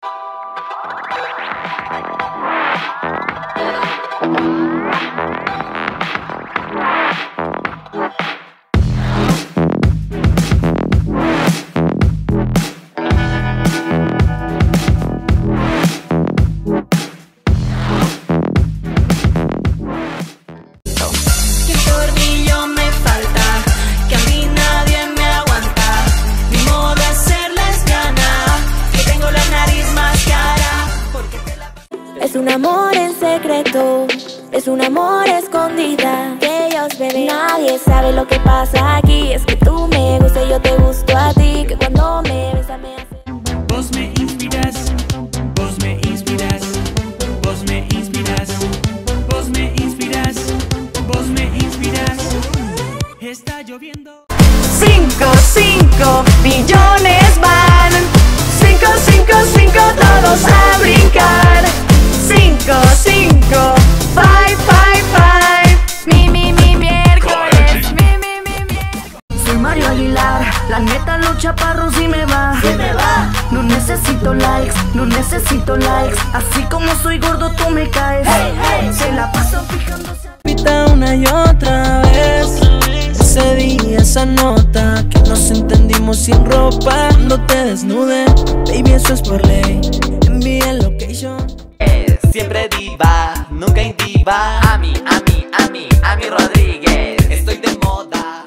Es un amor en secreto, es un amor escondida que ellos ven. Nadie sabe lo que pasa aquí. Es que tú me gustas y yo te gusto a ti. Que cuando me besas me hace. Vos me inspiras, vos me inspiras, vos me inspiras, vos me inspiras, vos me inspiras. Está lloviendo. 5 billones van. 5, 5, 5, todos a brincar. 5, 5, 5, 5. Mi miércoles, mi miércoles. Soy Mario Aguilar, la neta los chaparros sí me va. No necesito likes, no necesito likes. Así como soy gordo tú me caes. Se la paso fijándose. Repita una y otra vez ese día, esa nota que nos entendimos sin ropa. No te desnude, baby, eso es por ley. Envíe el location. Siempre diva, nunca intiva. A mí Rodríguez. Estoy de moda.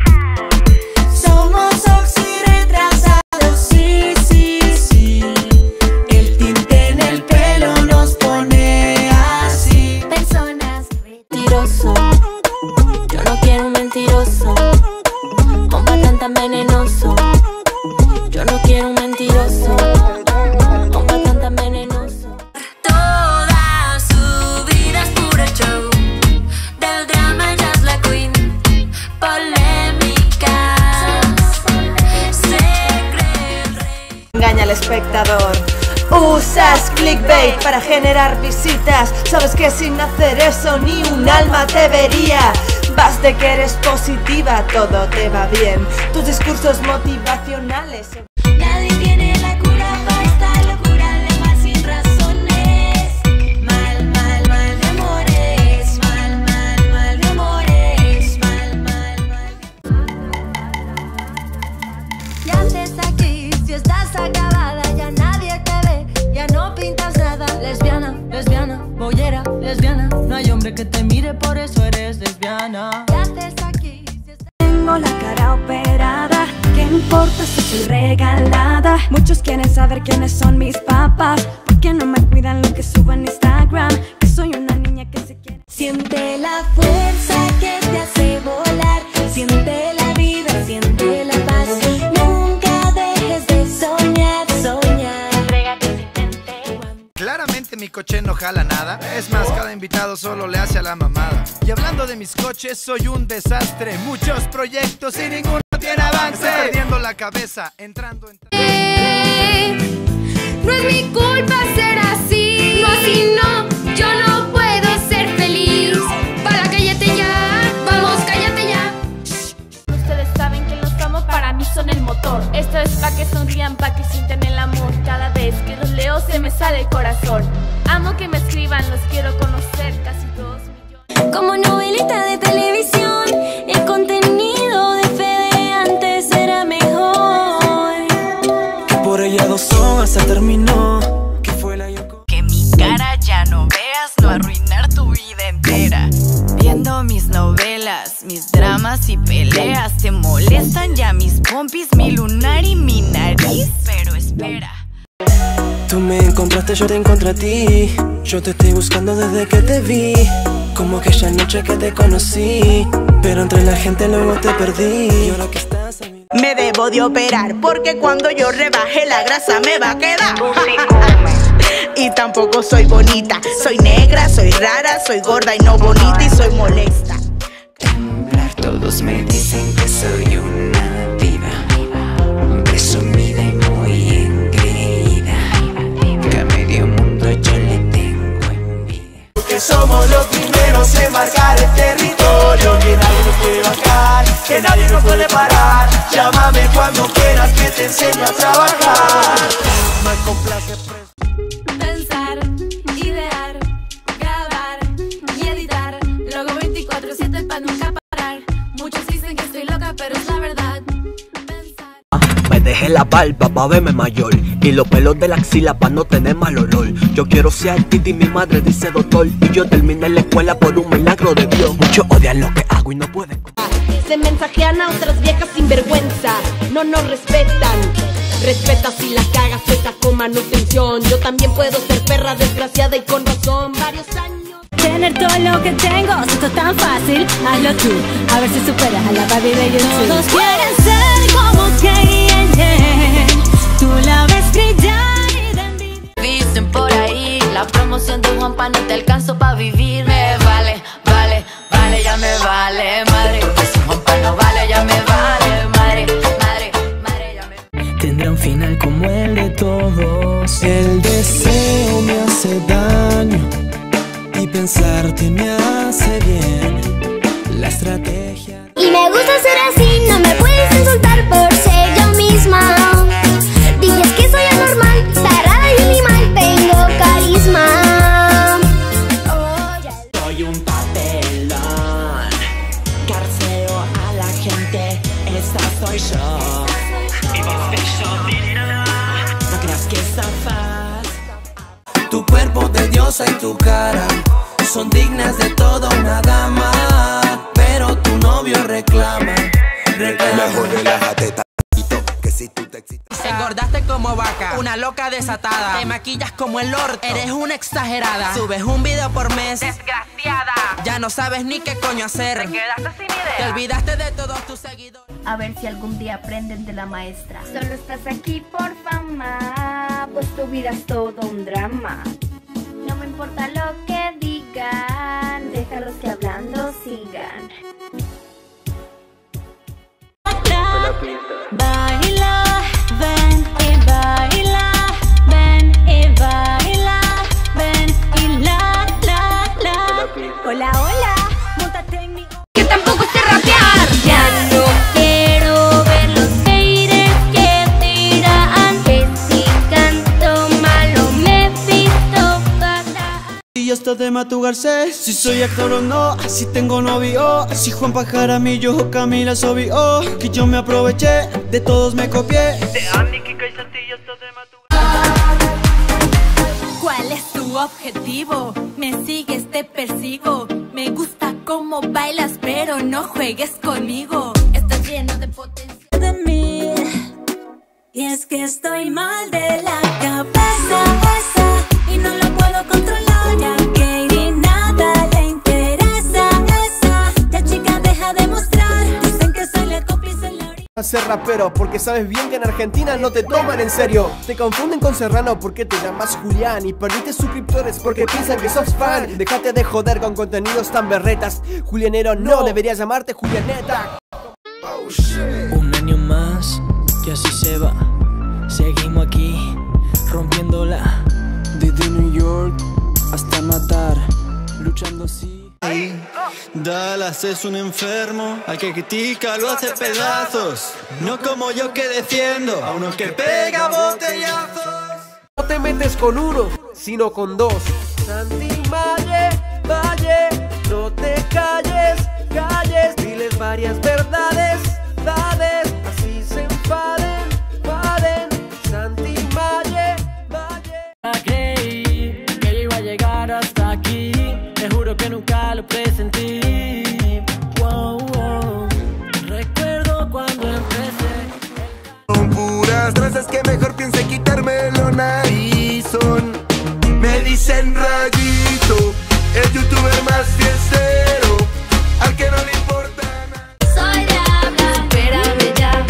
Somos oxirretrasados, sí, sí, sí. El tinte en el pelo nos pone así. Personas mentiroso, yo no quiero un mentiroso. Compa tan venenoso, yo no quiero un mentiroso. Compa tan venenoso. Toda su vida es puro show. Del drama ella es la queen. Polémica. Se cree el rey. Engaña al espectador. Usas clickbait para generar visitas. Sabes que sin hacer eso ni un alma te vería. Vas de que eres positiva, todo te va bien. Tus discursos motivacionales. Nadie tiene la cura para esta locura de mal sin razones. Mal de amores. Mal de amores. Mal. ¿Qué haces aquí? Si estás acabada, ya nadie te ve, ya no pintas nada. Lesbiana, bollera, lesbiana. No hay hombre que te mire, por eso eres lesbiana. ¿Qué haces aquí? Tengo la cara operada. ¿Qué importa si soy regalada? Muchos quieren saber quiénes son mis papás, porque no me cuidan lo que subo en Instagram. Que soy una niña que se quiere. Siente la fuerza que te hace volar. Siente la vida, siente la paz. Nunca dejes de soñar. Claramente mi coche no jala nada. Es más, cada invitado solo le hace a la mamada. Y hablando de mis coches, soy un desastre. Muchos proyectos y ninguno tiene avance. Estoy perdiendo la cabeza, entrando. No es mi culpa ser así. No, así no, yo no puedo ser feliz. Para, cállate ya, vamos, cállate ya. Ustedes saben que los amo, para mí son el motor. Esto es pa' que sonrían, pa' que sientan el amor. Cada vez que los leo se me sale el corazón. Amo que me escriban, los quiero conocer. Casi 2 millones. Como novelita de televisión, el contenido de Fede antes era mejor. Por ella 2 horas se terminó. Que fue la Yoko. Que mi cara ya no veas, no arruinar tu vida entera. Viendo mis novelas, mis dramas y peleas. Te molestan ya mis pompis, mi lunar y mi nariz. Pero espera. Tú me encontraste, yo te encontré a ti. Yo te estoy buscando desde que te vi. Como aquella noche que te conocí. Pero entre la gente luego te perdí. Y ahora que estás a mí. Me debo de operar porque cuando yo rebaje la grasa me va a quedar. Y tampoco soy bonita. Soy negra, soy rara, soy gorda y no bonita y soy molesta. Todos me dicen que soy una diva, presumida y muy engreída, que a medio mundo yo le tengo envidia. Que somos los primeros en marcar el territorio, que nadie nos puede bajar, que que nadie nos puede parar. Llámame cuando quieras que te enseñe a trabajar. Me complace Pensar, idear, grabar y editar. Lo hago 24/7 para nunca parar. Muchos dicen que estoy loca, pero es la verdad. Me dejé la barba pa' verme mayor y los pelos de la axila pa' no tener mal olor. Yo quiero ser artista y mi madre dice doctor, y yo terminé la escuela por un milagro de Dios. Muchos odian lo que hago y no pueden. Se mensajean a otras viejas sin vergüenza, no nos respetan. Respeta si la cagas, suelta con manutención. Yo también puedo ser perra desgraciada y con razón. Varios años. Tener todo lo que tengo, esto es tan fácil. Hazlo tú, a ver si superas a la Barbie de YouTube. Todos quieren ser como K&N. Tú la ves brillar y de envidia. Dicen por ahí, la promoción de Juanpa no te alcanzo pa' vivir. Me vale, vale, vale, ya me vale, madre. Si Juanpa no vale, ya me vale, madre, madre, madre, ya me. Tendrá un final como el de todos. El deseo me hace daño y pensarte me hace bien. La estrategia. Y me gusta ser así, no me puedes insultar por ser yo misma. Dices que soy anormal, tarada y animal, tengo carisma. Soy un papelón, carceo a la gente, esta soy yo. No creas que zafas. Tu cuerpo de diosa y tu cara son dignas de toda una dama, pero tu novio reclama. Mejor relájate tantito, que si tú te excitas. Engordaste como vaca, una loca desatada. Te maquillas como el orto, eres una exagerada. Subes un video por mes, desgraciada. Ya no sabes ni qué coño hacer. Te quedaste sin idea. Te olvidaste de todos tus seguidores. A ver si algún día aprenden de la maestra. Solo estás aquí por fama, pues tu vida es todo un drama. No me importa lo que digan, déjalos que hablando sigan. Baila, ven y baila, ven y baila, ven y la. Hola, hola, móntate en mi. Que tampoco sé rapear. Ya no quiero ver los haters que tiran, que si canto malo me visto fatal. Y hasta de matugarse si soy actor o no, si tengo novio, si Juan Jaramillo o Camila Sobio, que yo me aproveché, de todos me copié. De Andy, Kika y Santi y hasta de matugarse. ¿Cuál es tu objetivo? Me sigues, te persigo. Me gusta cómo bailas, pero no juegues conmigo. Estás lleno de potencia de mí, y es que estoy mal de la cabeza y no lo puedo controlar. Ya que ni nada le interesa esa. Ya chica, deja de mostrar. Dicen que soy la cómplice en la orilla. Ser rapero, porque sabes bien que en Argentina no te toman en serio. Te confunden con Serrano porque te llamas Julián, y perdiste suscriptores porque piensan que sos fan. Déjate de joder con contenidos tan berretas. Julianero no, deberías llamarte Julianeta. Un año más, y así se va. Seguimos aquí, rompiéndola. Desde New York hasta matar, luchando así. Dallas es un enfermo, al que critica lo hace pedazos. No como yo que defiendo a uno que pega botellazos. No te metes con uno, sino con dos. Santi Valle, Valle, no te calles, calles. Diles varias verdades, dades, así se enfaden, enfaden. Santi Valle, Valle. Creí que iba a llegar hasta aquí, te juro que nunca lo presentí. Recuerdo cuando empecé. Son puras trazas que mejor piense quitármelo narizón. Me dicen Rayito, el youtuber más fiestero, al que no le importa nada. Soy diabla, espérame ya.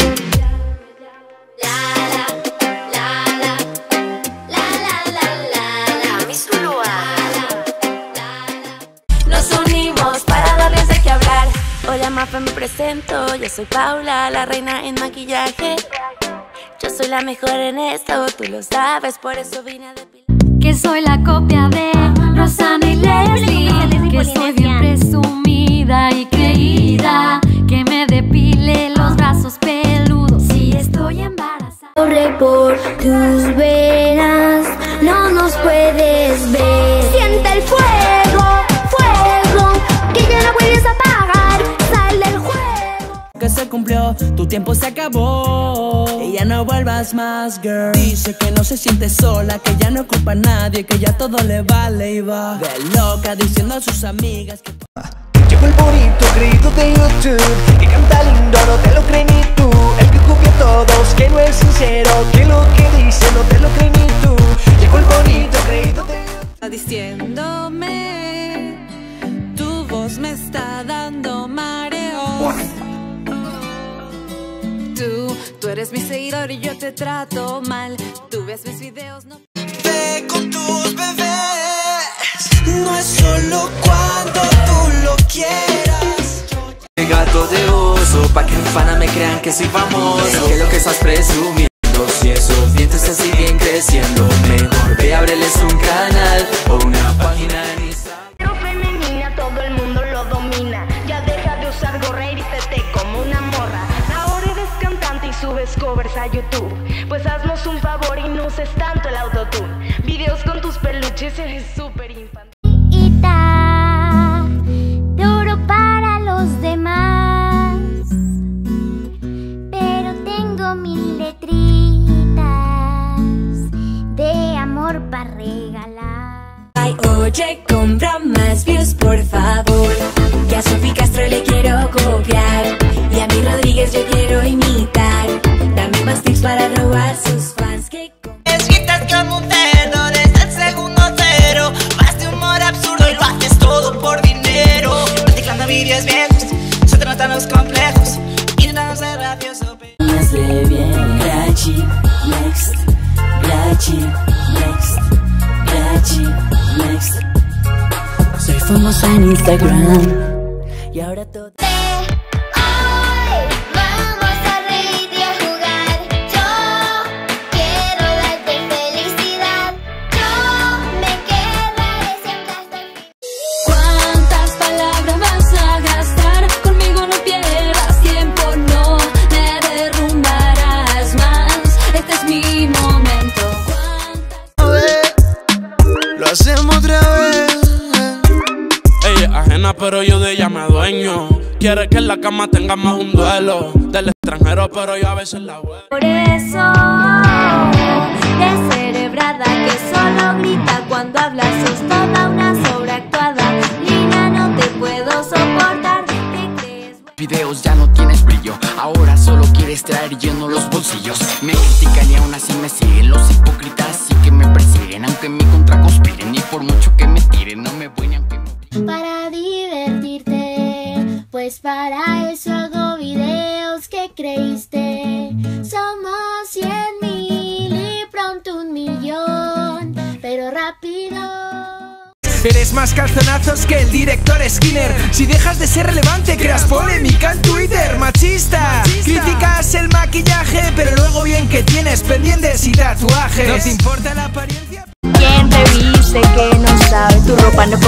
Nos unimos para darles de qué hablar. Hola Mafe, me presento, yo soy Paula, la reina en maquillaje. Yo soy la mejor en esto, tú lo sabes, por eso vine a depilar. Que soy la copia de Rosana y Leslie, que soy bien presumida y creída, que me depile brazos peludos. Si estoy embarazada, corre por tus venas, no nos puedes ver. Siente el fuego, fuego, que ya no puedes apagar. Sal del juego. Que se cumplió, tu tiempo se acabó y ya no vuelvas más, girl. Dice que no se siente sola, que ya no culpa a nadie, que ya todo le vale y va de loca diciendo a sus amigas que... Llegó el bonito creído de YouTube, que canta lindo, no te lo crees ni tú. El que copió a todos, que no es sincero, que lo que dice no te lo crees ni tú. Llegó el bonito creído de YouTube. Diciéndome, tu voz me está dando mareos. Tú eres mi seguidor y yo te trato mal. Tú ves mis videos, no... Ve con tus bebés, no es solo cuando tú lo quieras. Gato de oso, pa' que en fana me crean que soy famoso. Que lo que estás presumiendo, si esos dientes te siguen creciendo, mejor ve, ábreles un canal o una página en Instagram. Pero femenina, todo el mundo lo domina. Ya deja de usar gorra y vístete como una morra. Ahora eres cantante y subes covers a YouTube. Pues haznos un favor y no uses tanto el autotune. Videos con tus peluches, eres súper infantil. De oro para los demás, pero tengo 1000 letritas de amor para regalar. Ay, oye, compra más views, por favor, que a Sofía Castro le quiero copiar y a mi Rodríguez yo quiero imitar. Dame más tips para robar sus fans que... Escritas como un cerdo desde el segundo cero. Más de humor absurdo y lo haces todo por dinero. Practicando vídeos viejos, se te notan los complejos. Intentando ser gracioso, pero... Hazle bien, Grachi, next, Grachi, next, Grachi, next. Soy famosa en Instagram y ahora todo... Hacemos otra vez. Ella es ajena pero yo de ella me adueño. Quiere que en la cama tengamos un duelo del extranjero pero yo a veces la vuelo. Por eso, descerebrada que solo grita cuando hablas, sos toda una sobreactuada. Niña, no te puedo soportar, te crees... Videos ya no tienes brillo, ahora solo quieres traer lleno los bolsillos. Me critican y aún así me siguen los hipócritas, sí que me persiguen aunque en mi contra conspiren. Y por mucho que me tiren no me voy ni aunque me... Para divertirte, pues para eso hago videos que creíste. Somos 100,000 y pronto 1,000,000, pero rápido. Eres más calzonazos que el director Skinner. Si dejas de ser relevante, creas polémica en Twitter. Machista, criticas el maquillaje, pero luego bien que tienes pendientes y tatuajes. ¿No te importa la apariencia? ¿Quién te viste que no sabe? Tu ropa no